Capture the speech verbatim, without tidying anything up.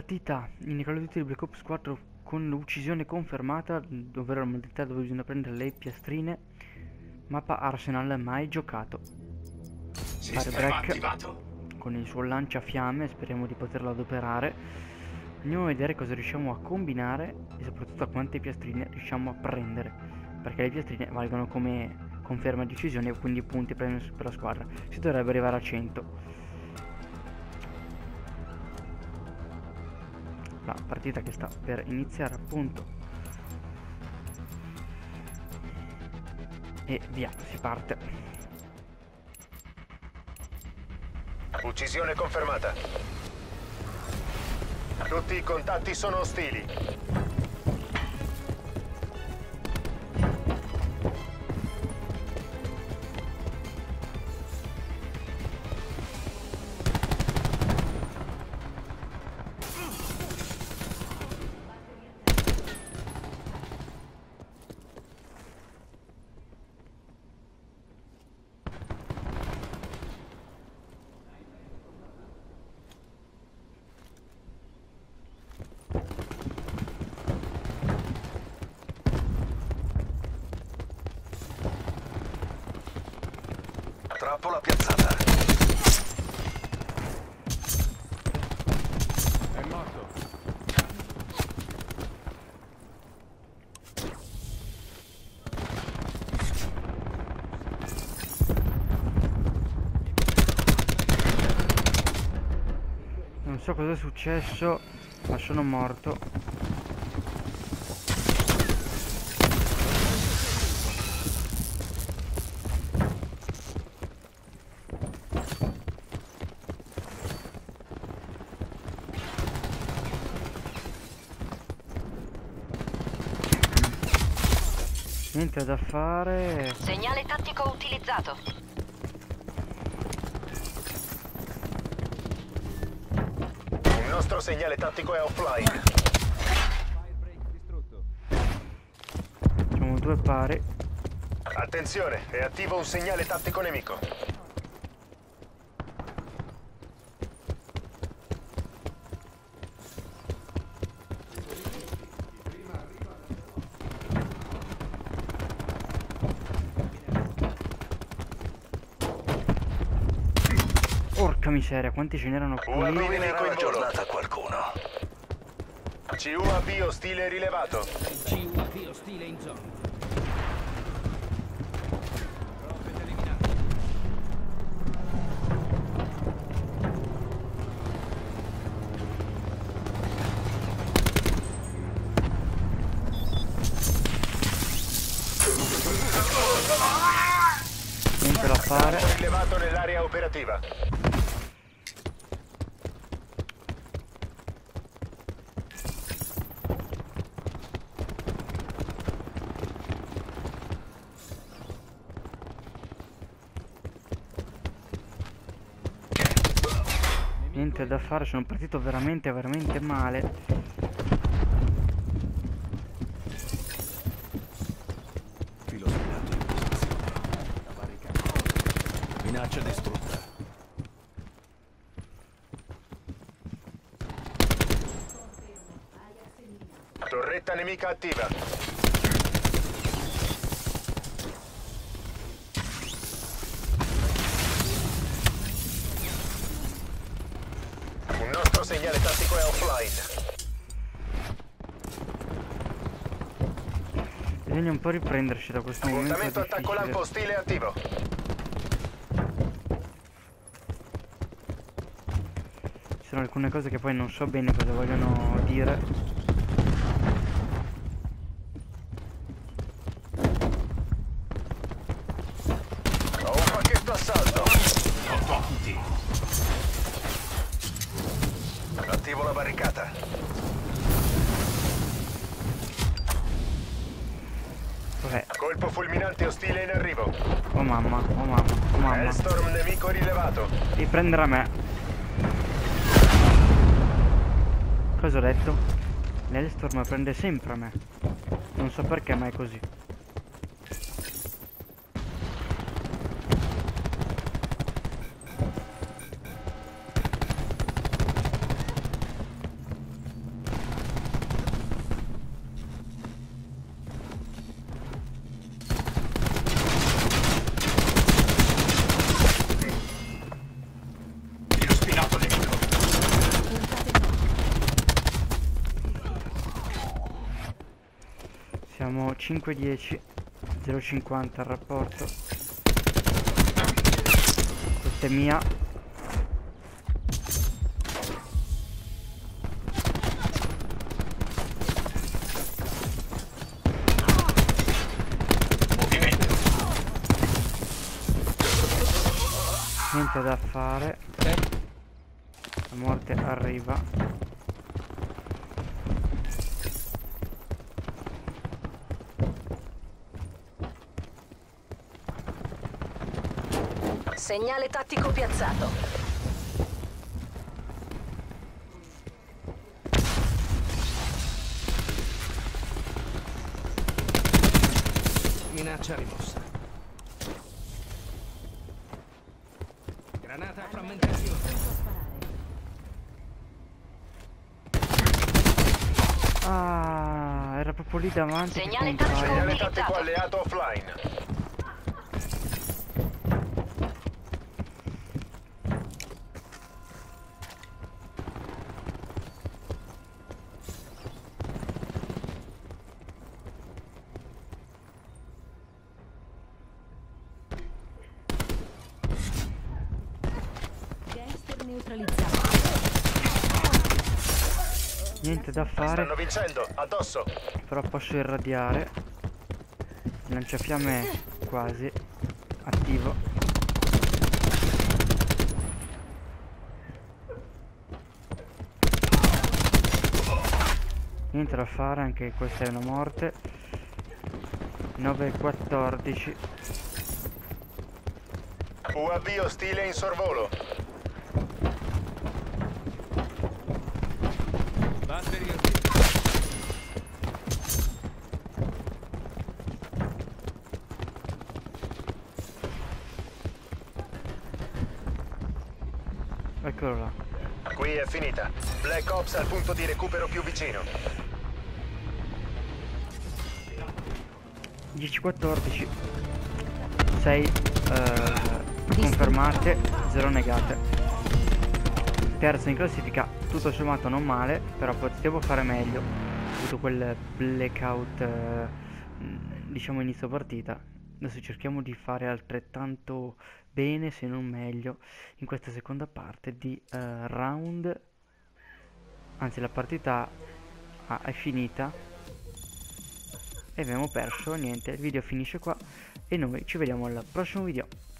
Partita in Call of Duty Black Ops quattro con uccisione confermata, ovvero la modalità dove bisogna prendere le piastrine. Mappa Arsenal, mai giocato. Sistema attivato. Con il suo lanciafiamme, speriamo di poterlo adoperare. Andiamo a vedere cosa riusciamo a combinare e soprattutto a quante piastrine riusciamo a prendere, perché le piastrine valgono come conferma di uccisione e quindi punti per la squadra. Si dovrebbe arrivare a cento. La partita che sta per iniziare, appunto. E via, si parte. Uccisione confermata. Tutti i contatti sono ostili. Trappola piazzata. È morto. Non so cosa è successo, ma sono morto. Niente da fare. Segnale tattico utilizzato. Il nostro segnale tattico è offline. Facciamo due pari. Attenzione, è attivo un segnale tattico nemico. Porca miseria, quanti ce n'erano qui? U A V nemico in volo. a qualcuno. C U A V ostile rilevato. C U A V ostile in zona. Prophet eliminato. Niente da fare. Rilevato nell'area operativa. Niente da fare, sono partito veramente veramente male. Filo sfilato in posizione. La barricata. Minaccia distrutta. Torretta nemica attiva. Il nostro segnale tattico è offline. Bisogna un po' riprenderci da questo momento Puntamento attacco lampo difficile. ostile attivo. Ci sono alcune cose che poi non so bene cosa vogliono dire. Ho un pacchetto assalto. Pronti. Attivo la barricata. Vabbè. Colpo fulminante ostile in arrivo. Oh mamma, oh mamma, oh mamma. Hellstorm nemico rilevato. Riprendere a me. Cosa ho detto? L'Hellstorm prende sempre a me. Non so perché, ma è così. cinque dieci, zero cinquanta il rapporto. Questa è mia. Niente da fare. La morte arriva. Segnale tattico piazzato. Minaccia rimossa. Granata a frammentazione. Ah, era proprio lì davanti. che Segnale compaia. tattico Segnale tattico utilizzato. alleato offline. Gangster neutralizzato. Niente da fare. Stanno vincendo, addosso. Però posso irradiare. Il lanciafiamme è quasi attivo. Niente da fare, anche questa è una morte. nove quattordici. U A V ostile in sorvolo. Battery ostile. Eccolo là. Qui è finita. Black Ops al punto di recupero più vicino. dieci quattordici. sei confermate, zero negate. Terzo in classifica, tutto sommato non male, però potevo fare meglio. Ho avuto quel blackout, eh, diciamo inizio partita. Adesso cerchiamo di fare altrettanto bene, se non meglio, in questa seconda parte di eh, round. Anzi, la partita ah, è finita e abbiamo perso. Niente, il video finisce qua e noi ci vediamo al prossimo video.